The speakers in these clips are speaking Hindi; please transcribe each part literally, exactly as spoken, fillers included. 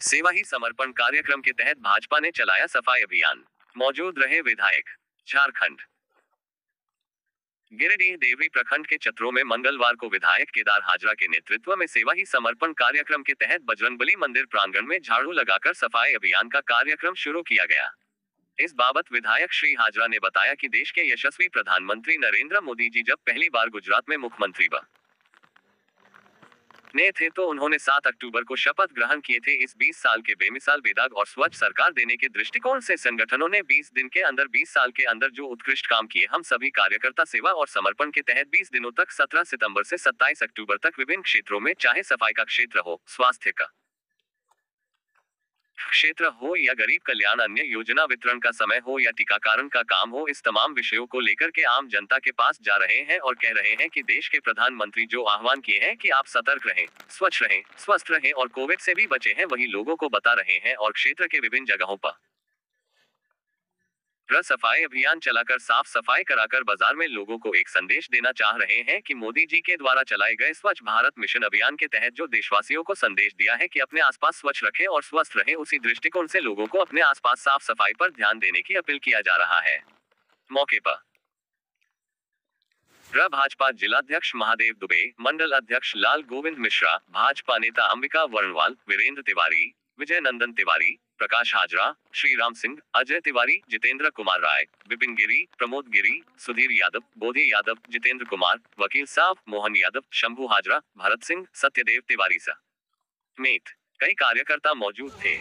सेवा ही समर्पण कार्यक्रम के तहत भाजपा ने चलाया सफाई अभियान। मौजूद रहे विधायक। झारखंड गिरिडीह देवरी प्रखंड के चत्रों में मंगलवार को विधायक केदार हाजरा के नेतृत्व में सेवा ही समर्पण कार्यक्रम के तहत बजरंगबली मंदिर प्रांगण में झाड़ू लगाकर सफाई अभियान का कार्यक्रम शुरू किया गया। इस बाबत विधायक श्री हाजरा ने बताया कि देश के यशस्वी प्रधानमंत्री नरेंद्र मोदी जी जब पहली बार गुजरात में मुख्यमंत्री बने थे तो उन्होंने सात अक्टूबर को शपथ ग्रहण किए थे। इस बीस साल के बेमिसाल वेदाग और स्वच्छ सरकार देने के दृष्टिकोण से संगठनों ने बीस दिन के अंदर बीस साल के अंदर जो उत्कृष्ट काम किए, हम सभी कार्यकर्ता सेवा और समर्पण के तहत बीस दिनों तक सत्रह सितंबर से सत्ताईस अक्टूबर तक विभिन्न क्षेत्रों में, चाहे सफाई का क्षेत्र हो, स्वास्थ्य का क्षेत्र हो या गरीब कल्याण, अन्य योजना वितरण का समय हो या टीकाकरण का काम हो, इस तमाम विषयों को लेकर के आम जनता के पास जा रहे हैं और कह रहे हैं कि देश के प्रधानमंत्री जो आह्वान किए हैं कि आप सतर्क रहें, स्वच्छ रहें, स्वस्थ रहें और कोविड से भी बचे हैं, वही लोगों को बता रहे हैं और क्षेत्र के विभिन्न जगहों पर सफाई अभियान चलाकर साफ सफाई कराकर बाजार में लोगों को एक संदेश देना चाह रहे हैं कि मोदी जी के द्वारा चलाए गए स्वच्छ भारत मिशन अभियान के तहत जो देशवासियों को संदेश दिया है कि अपने आसपास स्वच्छ रखें और स्वस्थ रहें, उसी दृष्टिकोण से लोगों को अपने आसपास साफ सफाई पर ध्यान देने की अपील किया जा रहा है। मौके पर भाजपा जिलाध्यक्ष महादेव दुबे, मंडल अध्यक्ष लाल गोविंद मिश्रा, भाजपा नेता अंबिका वर्णवाल, वीरेंद्र तिवारी, विजय नंदन तिवारी, प्रकाश हाजरा, श्री राम सिंह, अजय तिवारी, जितेंद्र कुमार राय, विपिन गिरी, प्रमोद गिरी, सुधीर यादव, बोधि यादव, जितेंद्र कुमार, वकील साहब, मोहन यादव, शंभू हाजरा, भरत सिंह, सत्यदेव तिवारी समेत कई कार्यकर्ता मौजूद थे।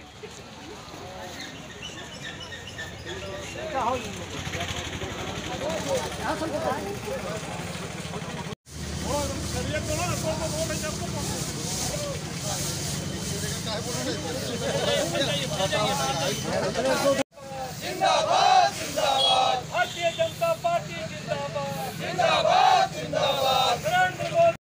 जिंदाबाद जिंदाबाद भारतीय जनता पार्टी जिंदाबाद जिंदाबाद जिंदाबाद नरेंद्र मोदी।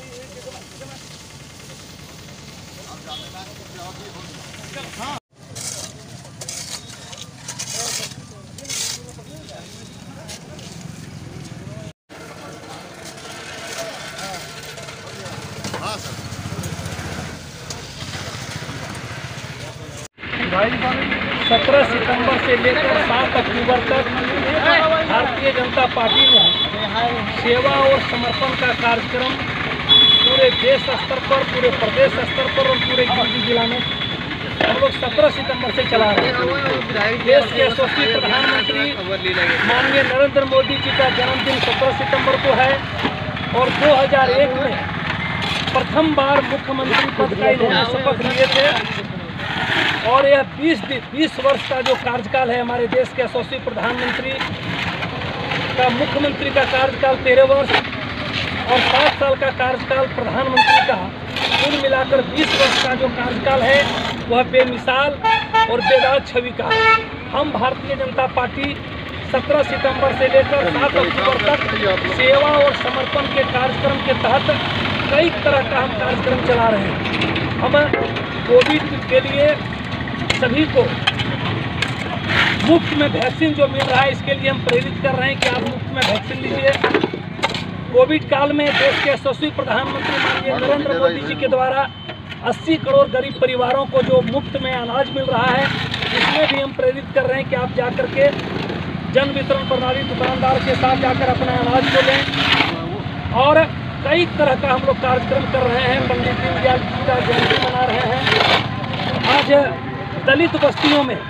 सत्रह सितंबर से लेकर सात अक्टूबर तक भारतीय जनता पार्टी ने सेवा और समर्पण का कार्यक्रम पूरे देश स्तर पर, पूरे प्रदेश स्तर पर और पूरे गिरिडीह जिला में हम लोग सत्रह सितंबर से चला रहे हैं। देश के यशस्वी प्रधानमंत्री माननीय नरेंद्र मोदी जी का जन्मदिन सत्रह सितंबर को है और दो हज़ार एक में प्रथम बार मुख्यमंत्री पद का इन्होंने शपथ लिए थे और यह बीस बीस वर्ष का जो कार्यकाल है, हमारे देश के यशस्वी प्रधानमंत्री का मुख्यमंत्री का कार्यकाल तेरह वर्ष और सात साल का कार्यकाल प्रधानमंत्री का, कुल मिलाकर बीस वर्ष का जो कार्यकाल है वह बेमिसाल और बेदाग छवि का है। हम भारतीय जनता पार्टी सत्रह सितंबर से लेकर सात अक्टूबर तक सेवा और समर्पण के कार्यक्रम के तहत कई तरह का हम कार्यक्रम चला रहे हैं। हम कोविड के लिए सभी को मुफ्त में वैक्सीन जो मिल रहा है, इसके लिए हम प्रेरित कर रहे हैं कि आप मुफ्त में वैक्सीन लीजिए। कोविड काल में देश के यशस्वी प्रधानमंत्री माननीय नरेंद्र मोदी जी के द्वारा अस्सी करोड़ गरीब परिवारों को जो मुफ्त में अनाज मिल रहा है, इसमें भी हम प्रेरित कर रहे हैं कि आप जाकर के जन वितरण प्रणाली दुकानदार के साथ जाकर अपना अनाज को लें। और कई तरह का हम लोग कार्यक्रम कर रहे हैं। पंडित दीनदयाल जी का जयंती मना रहे हैं। आज दलित बस्तियों में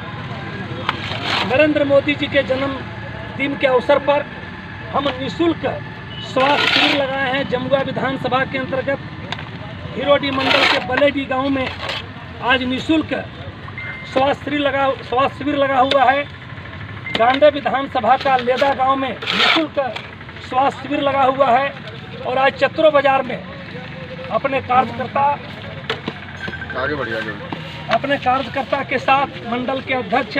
नरेंद्र मोदी जी के जन्मदिन के अवसर पर हम निःशुल्क स्वास्थ्य शिविर लगाए हैं। जमुआ विधानसभा के अंतर्गत हिरोडी मंडल के बलेडी गांव में आज निःशुल्क स्वास्थ्य शिविर लगा स्वास्थ्य शिविर लगा हुआ है। गांडे विधानसभा का लेदा गांव में निःशुल्क स्वास्थ्य शिविर लगा हुआ है। और आज चत्रो बाजार में अपने कार्यकर्ता आगे बढ़िया अपने कार्यकर्ता के साथ मंडल के अध्यक्ष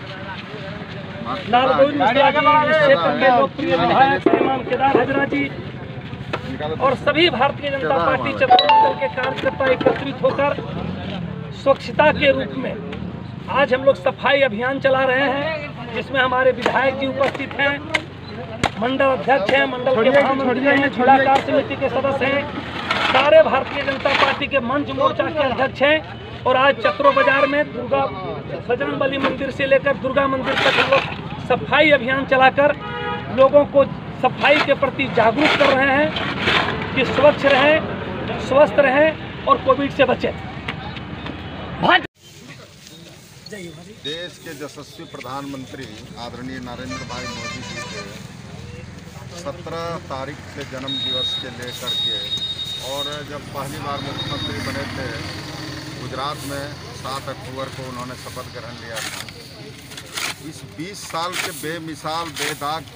लाल गोविंद मिश्रा जी, क्षेत्र के लोकप्रिय विधायक श्रीमान केदार हाजरा जी और सभी भारतीय जनता पार्टी चत्रो मंडल के कार्यकर्ता एकत्रित होकर स्वच्छता के रूप में आज हम लोग सफाई अभियान चला रहे हैं, जिसमें हमारे विधायक जी उपस्थित हैं, मंडल अध्यक्ष हैं, मंडल के महामंत्री हैं, जिलाकार समिति के सदस्य हैं, सारे भारतीय जनता पार्टी के मंच मोर्चा के अध्यक्ष हैं और आज चतरो बाजार में दुर्गा बजरंग बली मंदिर से लेकर दुर्गा मंदिर तक हम लोग सफाई अभियान चलाकर लोगों को सफाई के प्रति जागरूक कर रहे हैं कि स्वच्छ रहें, स्वस्थ रहें और कोविड से बचें। देश के यशस्वी प्रधानमंत्री आदरणीय नरेंद्र भाई मोदी जी के सत्रह तारीख से जन्म दिवस के लेकर के और जब पहली बार मुख्यमंत्री बने थे गुजरात में सात अक्टूबर को उन्होंने शपथ ग्रहण लिया था। इस बीस साल के बेमिसाल बेदाग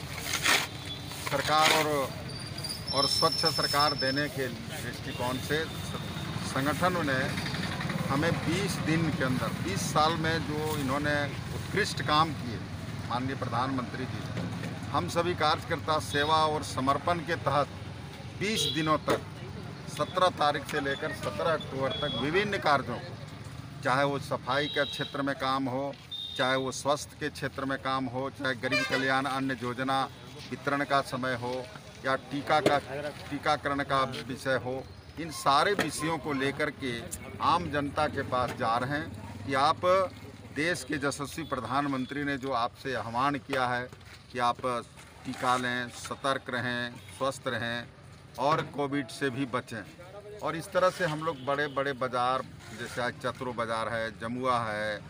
सरकार और और स्वच्छ सरकार देने के दृष्टिकोण से संगठन ने हमें बीस दिन के अंदर बीस साल में जो इन्होंने उत्कृष्ट काम किए माननीय प्रधानमंत्री जी ने, हम सभी कार्यकर्ता सेवा और समर्पण के तहत बीस दिनों तक सत्रह तारीख से लेकर सत्रह अक्टूबर तक विभिन्न कार्यों को, चाहे वो सफाई के क्षेत्र में काम हो, चाहे वो स्वास्थ्य के क्षेत्र में काम हो, चाहे गरीब कल्याण अन्न योजना वितरण का समय हो या टीका का टीकाकरण का विषय हो, इन सारे विषयों को लेकर के आम जनता के पास जा रहे हैं कि आप देश के यशस्वी प्रधानमंत्री ने जो आपसे आह्वान किया है कि आप टीका लें, सतर्क रहें, स्वस्थ रहें और कोविड से भी बचें। और इस तरह से हम लोग बड़े बड़े बाज़ार जैसे आज चतरो बाज़ार है, जमुआ है,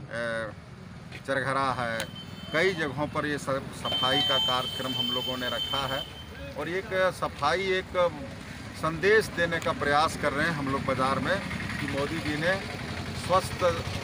चरघरा है, कई जगहों पर ये सब सफाई का कार्यक्रम हम लोगों ने रखा है और एक सफाई एक संदेश देने का प्रयास कर रहे हैं हम लोग बाज़ार में कि मोदी जी ने स्वस्थ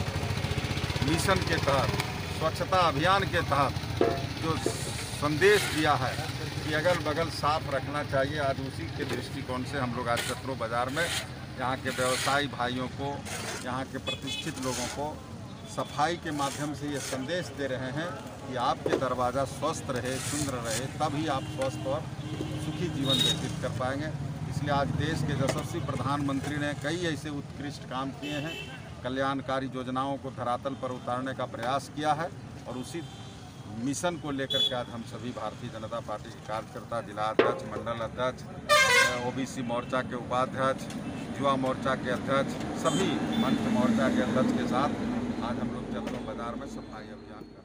मिशन के तहत, स्वच्छता अभियान के तहत जो संदेश दिया है कि अगल बगल साफ रखना चाहिए, आज उसी के दृष्टिकोण से हम लोग आज चतरो बाज़ार में यहाँ के व्यवसायी भाइयों को, यहाँ के प्रतिष्ठित लोगों को सफाई के माध्यम से ये संदेश दे रहे हैं कि आपके दरवाज़ा स्वस्थ रहे, सुंदर रहे, तभी आप स्वस्थ और सुखी जीवन व्यतीत कर पाएंगे। इसलिए आज देश के यशस्वी प्रधानमंत्री ने कई ऐसे उत्कृष्ट काम किए हैं, कल्याणकारी योजनाओं को धरातल पर उतारने का प्रयास किया है और उसी मिशन को लेकर के आज हम सभी भारतीय जनता पार्टी के कार्यकर्ता, जिला अध्यक्ष, मंडल अध्यक्ष, ओबीसी मोर्चा के उपाध्यक्ष, युवा मोर्चा के अध्यक्ष, सभी मंच मोर्चा के अध्यक्ष के साथ आज हम लोग चतरो बाज़ार में सफाई अभियान कर